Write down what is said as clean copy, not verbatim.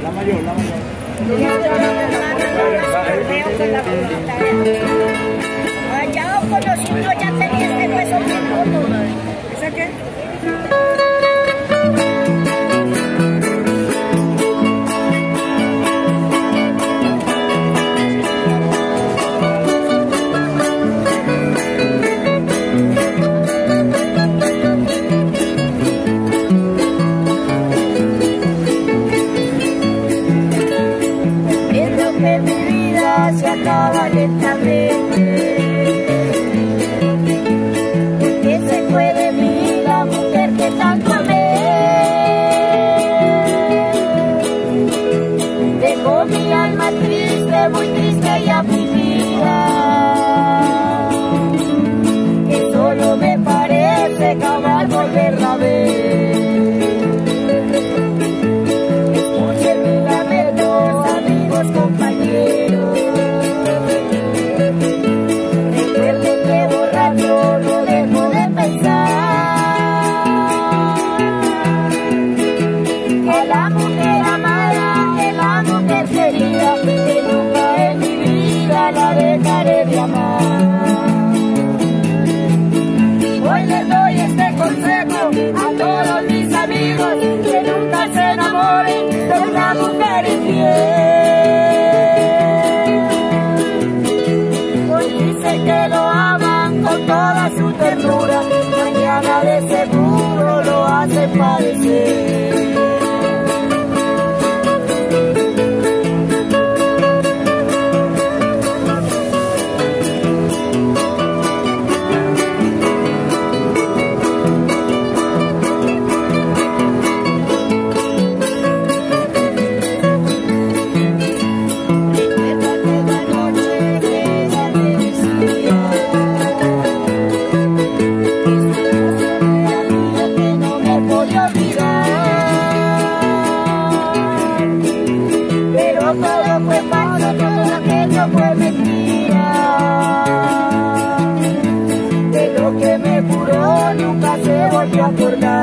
La mayor, la mayor. Allá conocí uno, ya tenía este hueso peludo. ¿Esa qué? Que mi vida se acaba lentamente, que se fue de mí la mujer que tanto amé, dejó mi alma triste, muy triste y afligida, que solo me parece acabar volverla a ver. Compañeros, recuerden que borracho no dejo de pensar que la mujer amada es la mujer querida, que nunca en mi vida la dejaré de amar. Hoy les doy este consejo a todos mis amigos, que nunca se enamoren de una mujer infiel. Que lo aman con toda su ternura, mañana de seguro lo hacen padecer. Todo fue falso, todo aquello fue mentira, de lo que me juró nunca se volvió a acordar.